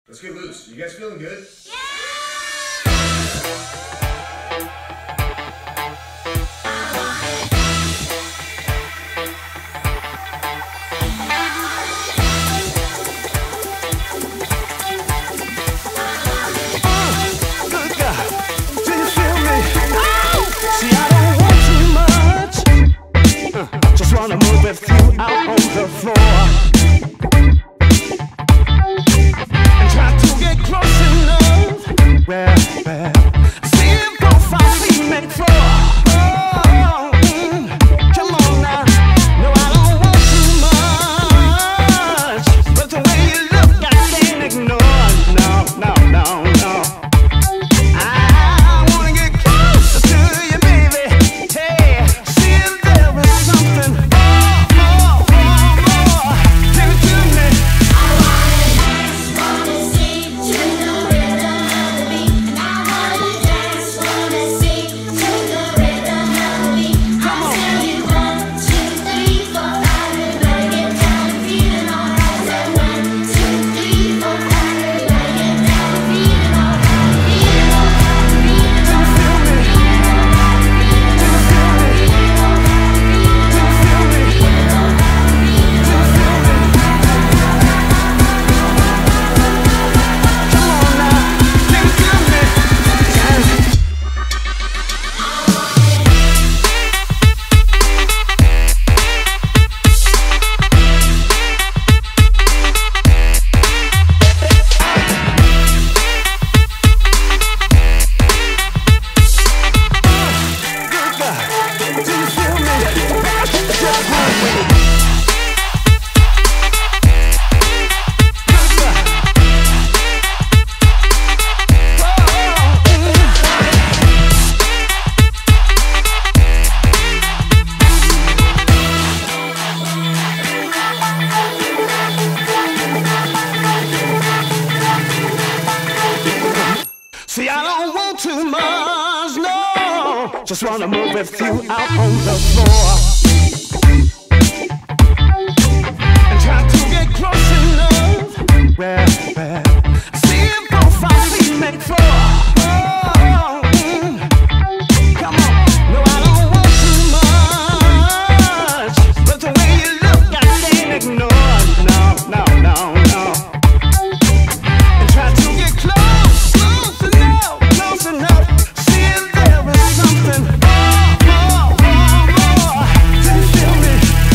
Let's get loose. You guys feeling good? Yeah! Just wanna move with you out on the floor and try to get close enough where see if both our feet make floor. Come on now, no I don't want too much, but the way you look I can't ignore. No, no, no, no. I wanna get closer to you, baby. Hey, see if there is something more. Give it to me. I wanna dance, wanna sing to the rhythm of the beat. And I wanna dance, wanna sing to the rhythm of the beat. I'll tell you 1, 2, 3, 4, 5. Everybody get down and feeling alright. Say 1, 2, 3, 4, 5. Everybody get down and feeling alright. Feeling alright, feeling alright, feeling alright, feeling See, I don't want too much, no. Just wanna move with you out on the floor and try to get close enough where see if both our feet make floor. Come on, no, I don't want too much, but the way you look I can't ignore. No, no, no, no. And try to get close enough, see if there is something more. Do you feel me?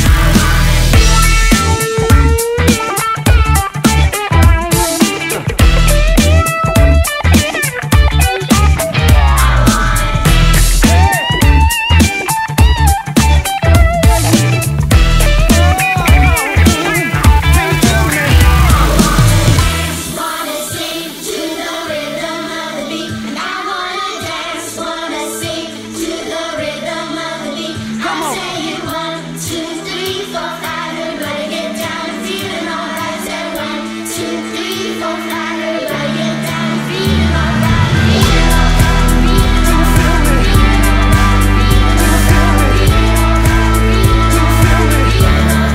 wanna sing to the rhythm of the beat. And I wanna dance, wanna sing to the rhythm of the beat. I'll tell you 1, 2, 3, 4, 5. Everybody get down and feeling alright. Say 1, 2, 3, 4, 5. Everybody get down and feeling alright. Feeling alright, feeling alright, feeling alright, feeling alright, feeling alright,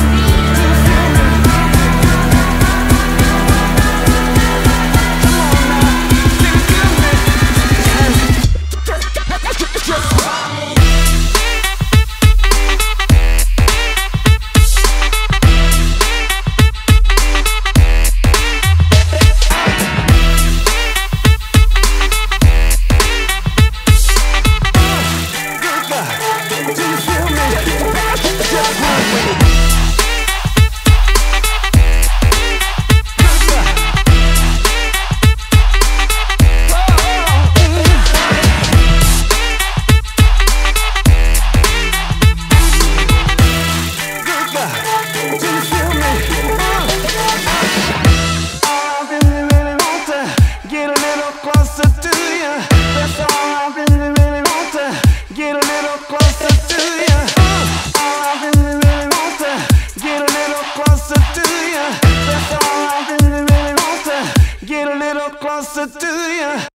get a little closer to you. That's all I really, really want to get a little closer to you. All I really, really want to get a little closer to you. That's all I really, really want to get a little closer to you.